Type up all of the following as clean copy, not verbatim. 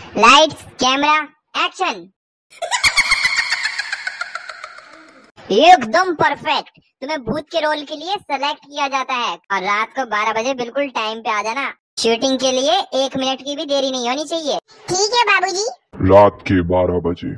Lights camera action. एकदम perfect. तुम्हें भूत के रोल के लिए सेलेक्ट किया जाता है और रात को 12 बजे बिल्कुल टाइम पे आ जाना। शूटिंग के लिए 1 मिनट की भी देरी नहीं होनी चाहिए। ठीक है बाबूजी। रात के 12 बजे।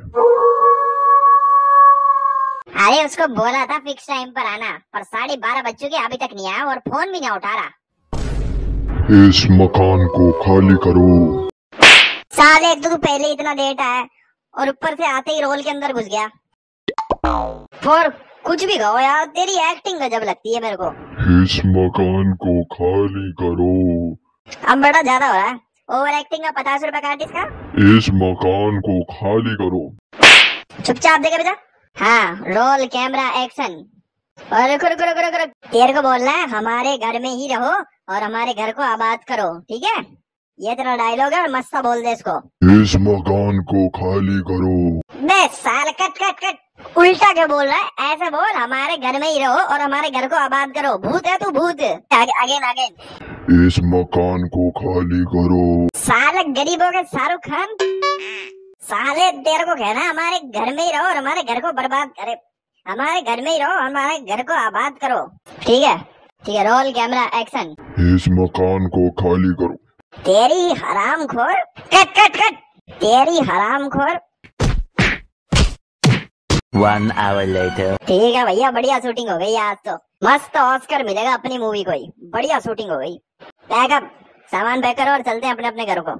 अरे उसको बोला था फिक्स टाइम पर आना, पर 12:30 बज चुके अभी तक नहीं आया और फोन भी नहीं उठा रहा। इस मकान को खाली करो। साले एक तो पहले इतना लेट आया और ऊपर से आते ही रोल के अंदर घुस गया। और कुछ भी कहो यार, तेरी एक्टिंग गजब लगती है मेरे को। इस मकान को खाली करो। अब बड़ा ज्यादा हो रहा है। ओवर एक्टिंग का 50 रुपए काट इसका। इस मकान को खाली करो। चुपचाप देखे बेटा। हाँ, रोल कैमरा एक्शन। और रुको रुको रुको रुको, तेरे को बोलना है हमारे घर में ही रहो और हमारे घर को आबाद करो, ठीक है? ये तेरा डायलॉग है और मस्त सा बोल दे इसको। इस मकान को खाली करो। बे साल कट कट कट, उल्टा क्या बोल रहा है? ऐसे बोल, हमारे घर में ही रहो और हमारे घर को आबाद करो। भूत है तू, भूत। Again again. इस मकान को खाली करो। साले गरीबों के शाहरुख खान। साले तेरे को कहना हमारे घर में ही रहो और हमारे घर को बर्बाद करे। हमारे घर में ही रहो, हमारे घर को आबाद करो, ठीक है? ठीक है, रोल कैमरा एक्शन। इस मकान को खाली करो। तेरी हरामखोर। Cut cut cut. तेरी हरामखोर। 1 hour later। ठीक है भैया, बढ़िया शूटिंग हो गई आज तो। मस्त ऑस्कर मिलेगा अपनी मूवी को ही। बढ़िया शूटिंग हो गई। पैकअप, सामान पैक करो और चलते हैं अपने अपने घरों को।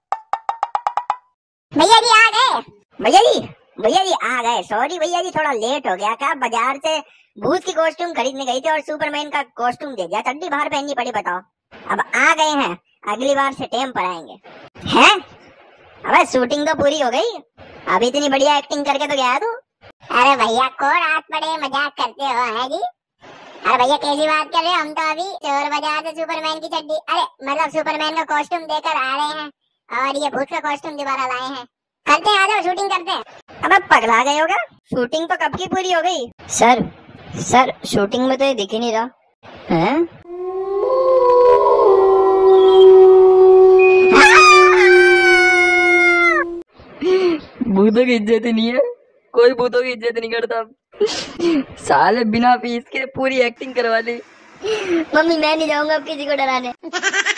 भैया जी आ गए। भैया जी आ गए। सॉरी भैया जी, थोड़ा लेट हो गया। क्या बाजार से भूत की कॉस्ट्यूम खरीदने गई थी और सुपरमैन का कॉस्ट्यूम दे दिया। चड्डी बाहर पहननी पड़ी, बताओ। अब आ गए हैं, अगली बार से टाइम पर आएंगे। हैं? अबे शूटिंग तो पूरी हो गई। अब इतनी बढ़िया एक्टिंग करके तो गया तू। अरे भैया को रात पड़े मजाक करते हो है जी? अरे भैया कैसी बात कर रहे हो? हम तो अभी चोर बाजार से सुपरमैन की चड्डी, अरे मतलब सुपरमैन का कॉस्ट्यूम देकर आ रहे हैं और ये भूत का कॉस्ट्यूम दोबारा लाए हैं। करते हैं, आ जाओ शूटिंग करते हैं। अबे पगला गए होगा? शूटिंग तो कब की पूरी हो गई। सर शूटिंग में तो ये दिख ही नहीं रहा है। भूतों की इज्जत ही नहीं है, कोई भूतों की इज्जत नहीं करता। साले बिना फीस के पूरी एक्टिंग करवा ली। मम्मी मैं नहीं जाऊंगा अब किसी को डराने।